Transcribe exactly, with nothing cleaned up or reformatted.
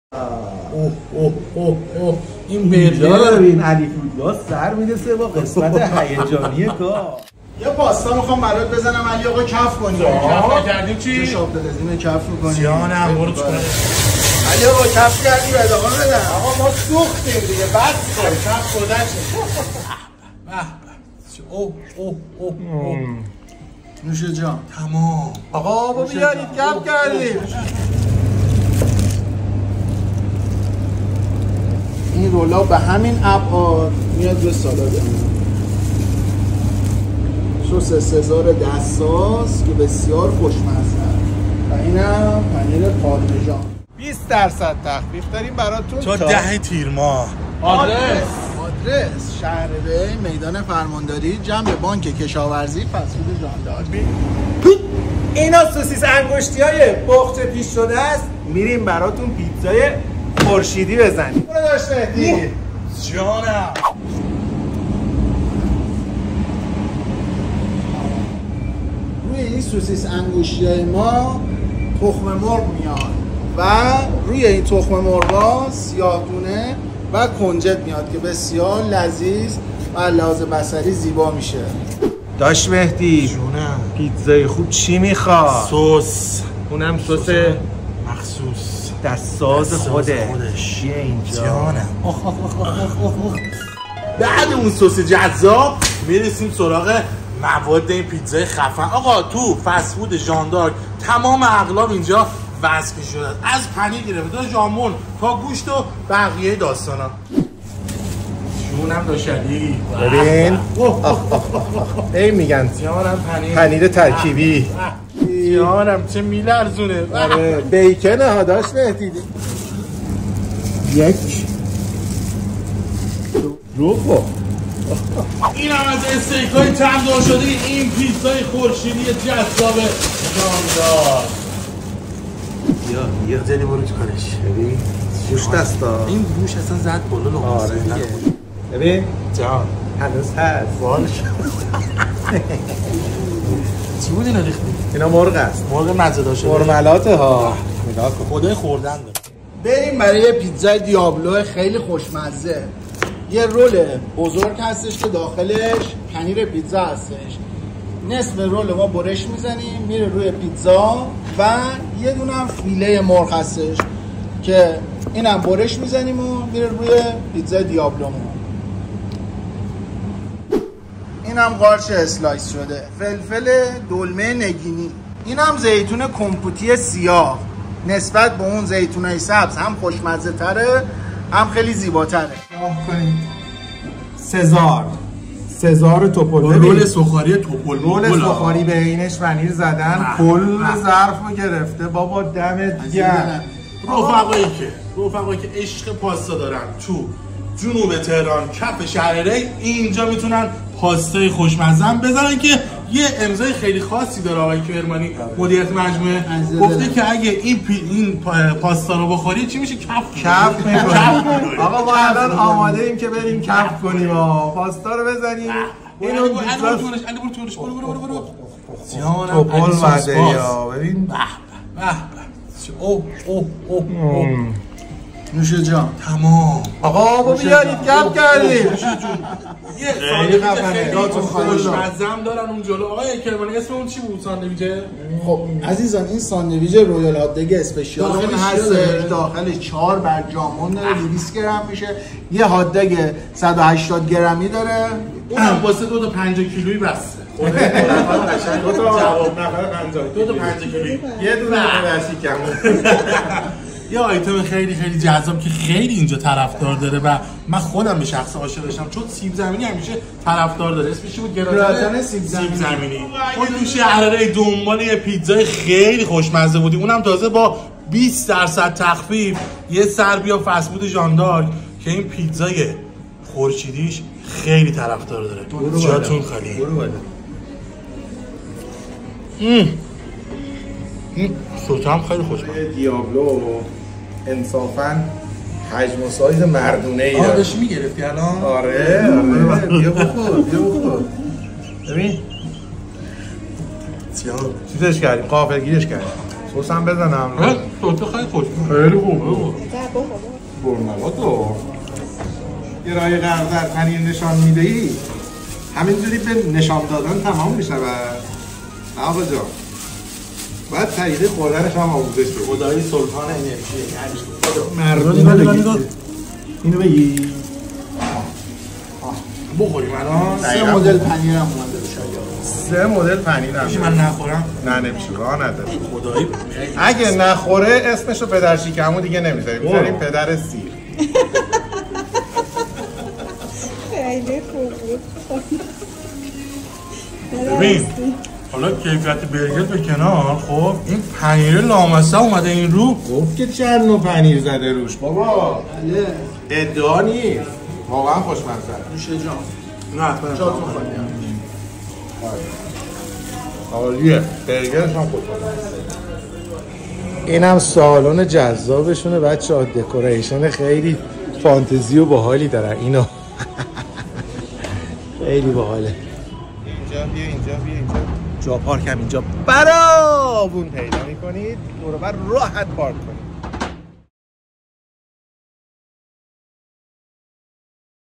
اوه اوه اوه اوه این برگر این علی فودلاس سر میرسه با قسمت هیجانی کار. یه پاستا میخوام برات بزنم علی آقا کف کنی. کف کردیم چی؟ شاب دلزین کف می‌کنی. جانم برو تو. علی آقا کف کردی بعد آقا بدن. آقا ما سوختیم دیگه بس کن کف گذشته. به به. اوه اوه اوه. نوش جان. تمام. آقا ما بیارید کف کردیم. این رولا به همین ابعاد میاد به سالاد. سس سزار دستساز که بسیار خوشمزه است و اینم پنیر پارمیزان. بیست درصد تخفیف داریم براتون تا ده تیر ماه. آدرس آدرس شهر بی میدان فرمانداری جنب بانک کشاورزی فسفود ژاندارک. اینا سوسیس انگشتی های پخت پیش شده است. میریم براتون پیتزای خورشیدی بزنیم. برو داشت مهدی جانم. روی این سوسیس انگشتی های ما تخم مرغ میاد و روی این تخم مرغا سیاه‌گونه و کنجد میاد که بسیار لذیذ و لحاظ بصری زیبا میشه. داش مهدی جونم. پیتزای خوب چی میخواد؟ سس. اونم سس مخصوص دستساز خوده. خودش. یه اینجا. جانم. بعد اون سس جذاب میرسیم سراغ مواد این پیتزای خفن. آقا تو فست فود ژاندارک تمام اقلام اینجا وصف شده، از پنیر گرفته تا ژامبون تا گوشت و بقیه داستانا. جونم داشتی ببین ای میگن جانم پنیر پنیر ترکیبی. جانم چه میلرزونه. آره بیکنه ها داشت مهدی. یک رو خب این هم از استیکای تمدار شده. این پیتزای خورشیدی جذاب ژاندارک. یا یا زنی برو تو کارش. ببین گوشت دستا این گوش اصلا زد بالا لغمه. آره دیگه. ببین جان هنوز هست. بالش چی بود اینا ریختی؟ اینا مرغ است. مرغ مزه داشته. مرملاته ها. نگاه کن. خدای خوردن داره. بریم برای یه پیتزای دیابلو خیلی خوشمزه. یه رول بزرگ هستش که داخلش پنیر پیتزا هستش. نصف رول ما برش میزنیم میره روی پیتزا و یه دونه هم فیله مرغ هستش که اینم برش میزنیم و میره روی پیتزا دیابلومون. اینم قارچ اسلایس شده. فلفل دلمه نگینی. اینم زیتون کمپوتی سیاه. نسبت به اون زیتونای سبز هم خوشمزه تره هم خیلی زیباتره. نگاه کنید. سزار سزار توپل. رول سوخاری توپل. رول سوخاری به اینش پنیر زدن. کل ظرفو گرفته بابا دمت گرم. رفقایی که رفقایی که عشق پاستا دارن تو جنوب تهران کف شهر ری اینجا میتونن پاستای خوشمزه بزنن که یه امضای خیلی خاصی داره. آقای کرمانی مدیریت مجموعه گفته که اگه این پی این پاستا رو بخوری چی میشه؟ کف کف میکنی. آقا ما الان آماده ایم که بریم کف کنیم ها. پاستا رو بزنیم. اینو برو تونش علی برو تونش برو برو برو برو جانم. توپل وعده یا ببین. به به اوه اوه اوه نوش جان. تمام. آقا ما بیارید کف کردیم. یه ساندویچ خیلی خوشمزه دارن اون جلو. آقای کرمانی اسم اون چی بود ساندویچه؟ خب عزیزان این ساندویچ رویال هاتداگ اسپشیال اون هستش. داخلش چهار بر جامون داره. دویست گرم میشه. یه هاتداگ صد و هشتاد گرمی داره. اونم واسه دو تا پنجاه کیلویی بسته. دو تا جواب نفر پنجاه. دو تا پنجاه کیلویی. یه دونه درسی کم. یه آیتم خیلی خیلی جذاب که خیلی اینجا طرفدار داره و من خودم به شخص عاشقشم چون سیب زمینی همیشه طرفدار داره. اسمش چی بود؟ گراتان سیب زمینی. زمینی. خود تو شهر ری دنبال یه پیتزای خیلی خوشمزه بودی. اونم تازه با بیست درصد تخفیف. یه سر بیا فست فود ژاندارک که این پیتزای خورشیدیش خیلی طرفدار داره. جاتون خالی. برو بالا. صوت هم خیلی خوشمزه. دیابلو انصافاً حجم و سایز مردونه ای داره. داشتی میگرفتی الان؟ آره آره بیا بخور بیا بخور. ببین چیزش کردیم قافلگیرش کردیم. سس هم بزنم. صوت خیلی خوشمزه. خیلی خوبه. برنامه تو یه رای غرق در پنیر نشان میدهی همینجوری به نشان دادن تمام میشه و نه آقا جان باید طریقه خوردنش هم آموزش بگید. خدایی سلطان انرژی مردم نگاه نگاه اینو بگی بخوریم الان. سه مدل پنیر هم اومده شاید. سه مدل پنیر هم میشه من نخورم؟ نه نمیشه راه نداره. خدایی اگه نخوره اسمشو پدر شیکمو دیگه نمیذاریم میذاریم پدر سیر. خیلی خوب بود. ببین حالا کیفیت برگر به کنار، خب این پنیر لامصب اومده این رو. گفت که چند نوع پنیر زده روش بابا. بله. ادعا نیست واقعا خوشمزه. میشه جان. نه حتما جاتون خالی. عالیه برگرش هم خوشمزه. اینم سالن جذابشونه بچه ها. دکوریشن خیلی فانتزی و باحالی دارن اینو. خیلی باحاله. اینجا بیا اینجا بیا اینجا جا پارک هم اینجا برابون پیدا میکنید دور بر راحت پارک کنید.